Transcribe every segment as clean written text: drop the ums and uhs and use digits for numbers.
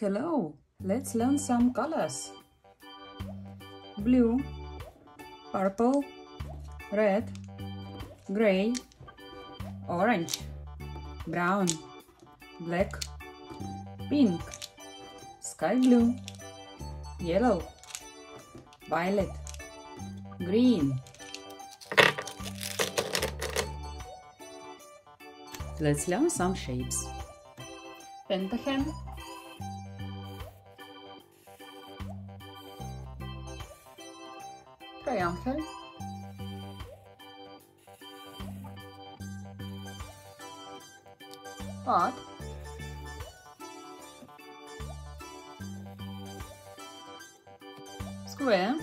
Hello, let's learn some colors. Blue, purple, red, gray, orange, brown, black, pink, sky blue, yellow, violet, green. Let's learn some shapes. Pentagon, triangle, heart, square,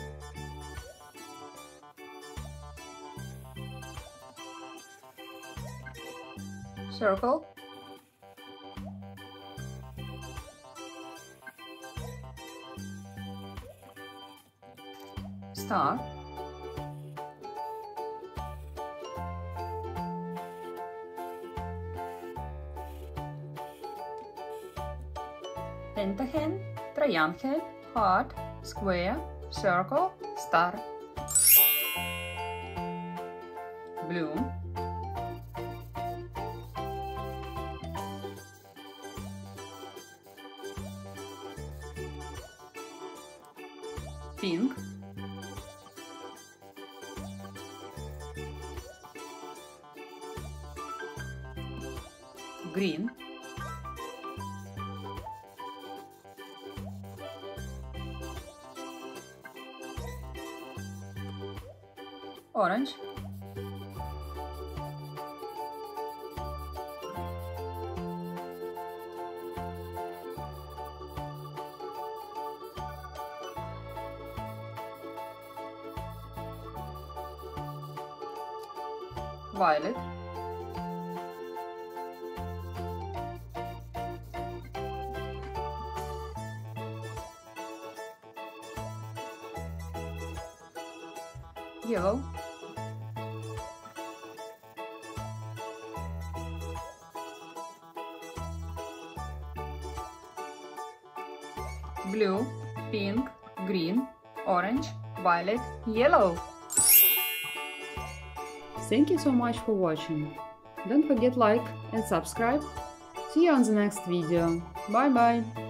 circle, star, pentagon, triangle, heart, square, circle, star. Blue, pink, green, orange, violet, yellow, blue, pink, green, orange, violet, yellow. Thank you so much for watching. Don't forget like and subscribe. See you on the next video. Bye bye.